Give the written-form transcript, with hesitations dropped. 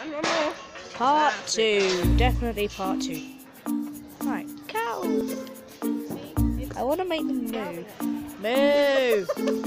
Part 2. Definitely part 2. Right, cows. I want to make them move. Move!